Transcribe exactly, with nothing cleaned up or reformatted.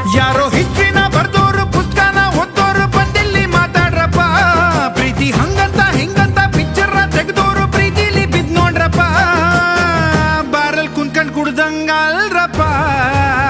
ಯಾರೋ ಹಿಸ್ಟ್ರಿನ ಬರ್ದೋರು ಪುಸ್ತಕನ ಓದೋರು ಬಂದಿಲ್ಲಿ ಮಾತಾಡ್ರಪ್ಪ. ಪ್ರೀತಿ ಹಂಗಂತ ಹಿಂಗಂತ ಪಿಕ್ಚರ್ ತೆಗ್ದೋರು ಪ್ರೀತಿಲಿ ಬಿದ್ ನೋಡ್ರಪ್ಪ. ಬಾರಲ್ ಕುಂತ್ಕೊಂಡ್ ಕುಡ್ದಂಗಲ್ರಪ್ಪ.